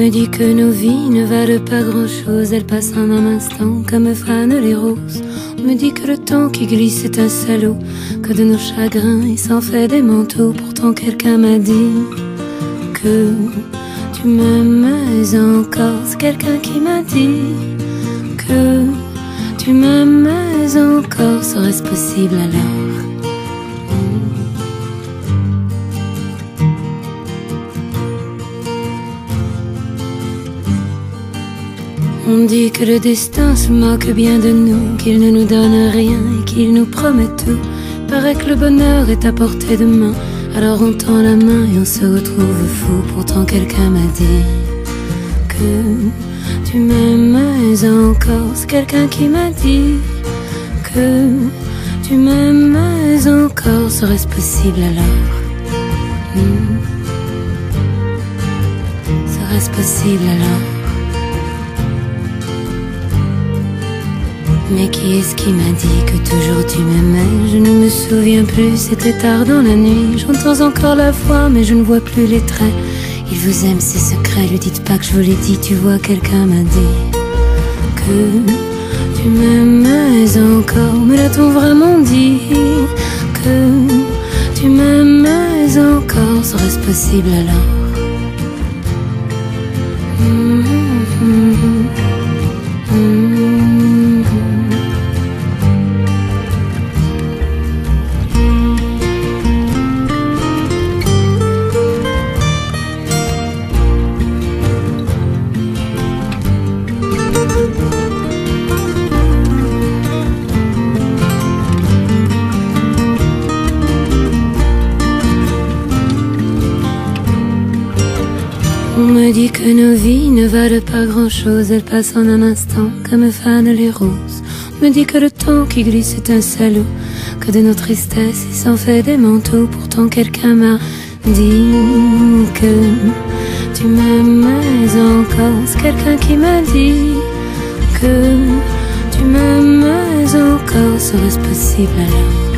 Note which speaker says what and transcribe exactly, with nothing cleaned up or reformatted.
Speaker 1: me dit que nos vies ne valent pas grand-chose, elles passent en un instant comme fanent les roses. On me dit que le temps qui glisse est un salaud, que de nos chagrins il s'en fait des manteaux. Pourtant quelqu'un m'a dit que tu m'aimes encore. C'est quelqu'un qui m'a dit que tu m'aimes encore. Serait-ce possible alors? On dit que le destin se moque bien de nous, qu'il ne nous donne rien et qu'il nous promet tout. Paraît que le bonheur est à portée de main, alors on tend la main et on se retrouve fou. Pourtant quelqu'un m'a dit que tu m'aimes encore. C'est quelqu'un qui m'a dit que tu m'aimes encore. Serait-ce possible alors? hmm. Serait-ce possible alors? Mais qui est-ce qui m'a dit que toujours tu m'aimais? Je ne me souviens plus, c'était tard dans la nuit. J'entends encore la voix, mais je ne vois plus les traits. Il vous aime, c'est secret, lui dites pas que je vous l'ai dit. Tu vois, quelqu'un m'a dit que tu m'aimais encore. Mais l'a-t-on vraiment dit que tu m'aimais encore? Serait-ce possible alors? mmh, mmh, mmh, mmh. On me dit que nos vies ne valent pas grand-chose, elles passent en un instant comme fanent les roses. On me dit que le temps qui glisse est un salaud, que de nos tristesses il s'en fait des manteaux. Pourtant quelqu'un m'a dit que tu m'aimais encore. C'est quelqu'un qui m'a dit que tu m'aimais encore. Serait-ce possible alors?